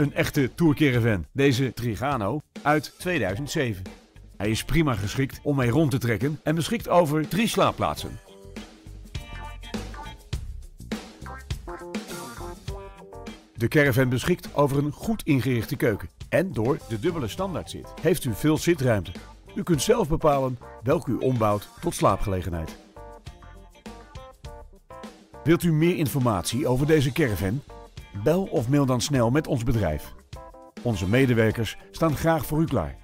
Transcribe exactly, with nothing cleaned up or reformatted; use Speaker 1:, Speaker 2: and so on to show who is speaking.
Speaker 1: Een echte tourcaravan, deze Trigano uit tweeduizend zeven. Hij is prima geschikt om mee rond te trekken en beschikt over drie slaapplaatsen. De caravan beschikt over een goed ingerichte keuken. En door de dubbele standaardzit heeft u veel zitruimte. U kunt zelf bepalen welke u ombouwt tot slaapgelegenheid. Wilt u meer informatie over deze caravan? Bel of mail dan snel met ons bedrijf. Onze medewerkers staan graag voor u klaar.